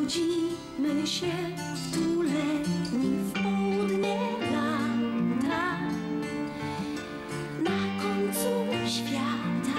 Nudzimy się w letni, w południe lata, na końcu świata.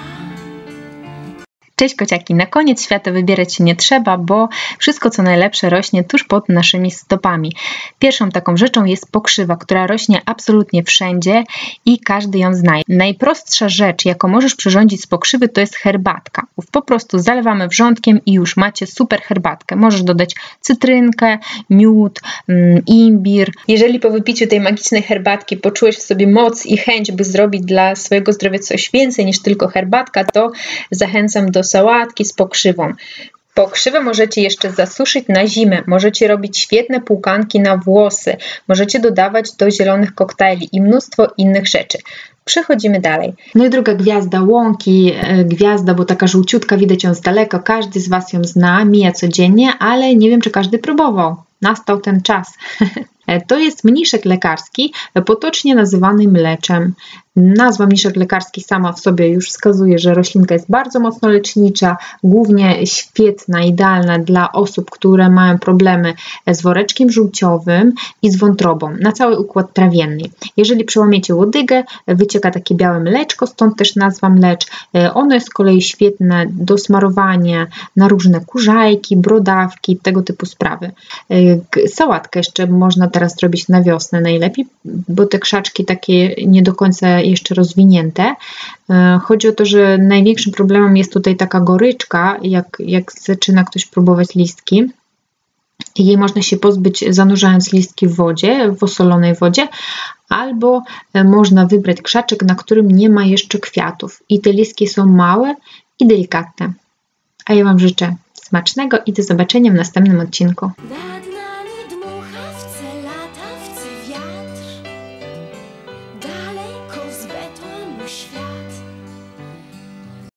Cześć kociaki, na koniec świata wybierać się nie trzeba, bo wszystko co najlepsze rośnie tuż pod naszymi stopami. Pierwszą taką rzeczą jest pokrzywa, która rośnie absolutnie wszędzie i każdy ją zna. Najprostsza rzecz, jaką możesz przyrządzić z pokrzywy, to jest herbatka. Po prostu zalewamy wrzątkiem i już macie super herbatkę. Możesz dodać cytrynkę, miód, imbir. Jeżeli po wypiciu tej magicznej herbatki poczułeś w sobie moc i chęć, by zrobić dla swojego zdrowia coś więcej niż tylko herbatka, to zachęcam do sałatki z pokrzywą. Pokrzywę możecie jeszcze zasuszyć na zimę, możecie robić świetne płukanki na włosy, możecie dodawać do zielonych koktajli i mnóstwo innych rzeczy. Przechodzimy dalej. No i druga gwiazda łąki, gwiazda, bo taka żółciutka, widać ją z daleka, każdy z Was ją zna, mija codziennie, ale nie wiem, czy każdy próbował. Nastał ten czas. To jest mniszek lekarski, potocznie nazywany mleczem. Nazwa mniszek lekarski sama w sobie już wskazuje, że roślinka jest bardzo mocno lecznicza, głównie świetna, idealna dla osób, które mają problemy z woreczkiem żółciowym i z wątrobą, na cały układ trawienny. Jeżeli przełamiecie łodygę, wycieka takie białe mleczko, stąd też nazwa mlecz. Ono jest z kolei świetne do smarowania na różne kurzajki, brodawki, tego typu sprawy. Sałatkę jeszcze można teraz zrobić na wiosnę najlepiej, bo te krzaczki takie nie do końca jeszcze rozwinięte. Chodzi o to, że największym problemem jest tutaj taka goryczka, jak zaczyna ktoś próbować listki. Jej można się pozbyć zanurzając listki w wodzie, w osolonej wodzie, albo można wybrać krzaczek, na którym nie ma jeszcze kwiatów. I te listki są małe i delikatne. A ja Wam życzę smacznego i do zobaczenia w następnym odcinku.